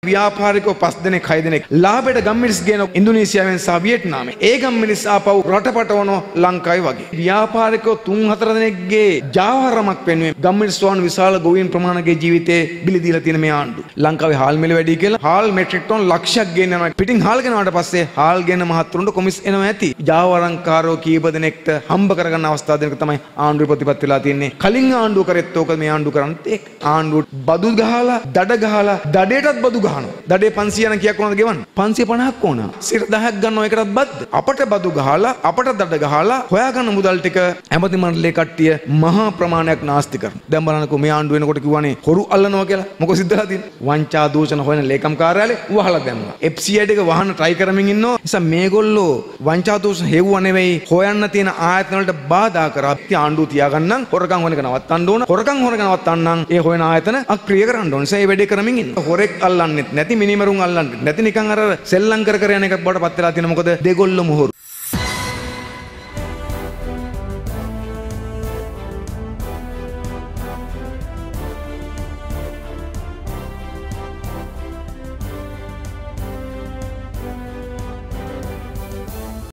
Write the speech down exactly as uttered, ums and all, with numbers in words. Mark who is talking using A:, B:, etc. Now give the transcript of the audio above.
A: ව්‍යාපාරිකව පස් දෙනෙක් හය දෙනෙක් ලාභයට ගම්මිරිස් ගෙන ඉන්දුනීසියාවෙන් සහ වියට්නාමයෙන්. ඒ ගම්මිරිස් ආපහු රටපටවන ලංකාවේ වගේ. ව්‍යාපාරිකව තුන් හතර දෙනෙක්ගේ ජාවාරමක් වෙනුවෙන් ගම්මිරිස් වන විශාල ගොවීන් ප්‍රමාණයේ ජීවිතේ බිලි දීලා තියෙන මේ ආණ්ඩුව. ලංකාවේ හාල් මිල වැඩි කියලා හාල් මෙට්‍රික් ටන් ලක්ෂයක් ගෙන්නනවා. පිටින් හාල් ගෙනාවට පස්සේ හාල් ගෙන මහත්තුරුන්ට කොමිස් එනවා ඇති. ජාවාරම්කාරෝ කීප දෙනෙක්ට හම්බ කරගන්න අවස්ථාව දෙනක තමයි ආණ්ඩුවේ ප්‍රතිපත්ති වෙලා තියෙන්නේ. කලින් ආණ්ඩුව කරෙත් ඕක මේ ආණ්ඩුව කරන්නේ ඒක. ආණ්ඩුවට බදු ගහලා දඩ ගහලා දඩේටත් බදු ගහනවා. දඩේ පන්සිය යන කීයක් වුණාද ගෙවන්න? පන්සිය පනහක් ඕන. සිර දහයක් ගන්නවා එකටත් බද්ද. අපට බදු ගහලා අපට දඩ ගහලා හොයාගන්න මුදල් ටික ඇමති මණ්ඩලයේ කට්ටිය මහා ප්‍රමාණයක් නාස්ති කරනවා. දැන් බලන්නකෝ මේ ආණ්ඩුව වෙනකොට කිව්වනේ හොරු අල්ලනවා කියලා. මොකද සිද්ධ වෙලා තියෙන්නේ? වංචා දූෂණ හොයන ලේකම් කාර්යාලේ වහලා දැම්මා. එෆ් සී ආයි එක වහන්න try කරමින් ඉන්නවා. නිසා මේගොල්ලෝ වංචා දූෂණ හෙව්වා නෙවෙයි හොයන්න තියෙන ආයතන වලට බාධා කරා. අපි ආණ්ඩුව තියාගන්නම් හොරකම් හොන එක නවත්තන්න ඕන. හොරකම් හොන එක නවත්තන්නම් ඒ හොයන ආයතන අක්‍රිය කරන්න ඕන. නිසා මේ වැඩේ කරමින් ඉන්න. හොරෙක් අල්ලන්නෙත් නැති මිනිමරුන් අල්ලන්නෙත් නැති නිකන් අර සෙල්ලම් කර කර යන එකක් බවට පත් වෙලා තියෙන මොකද දෙගොල්ලම හොරු.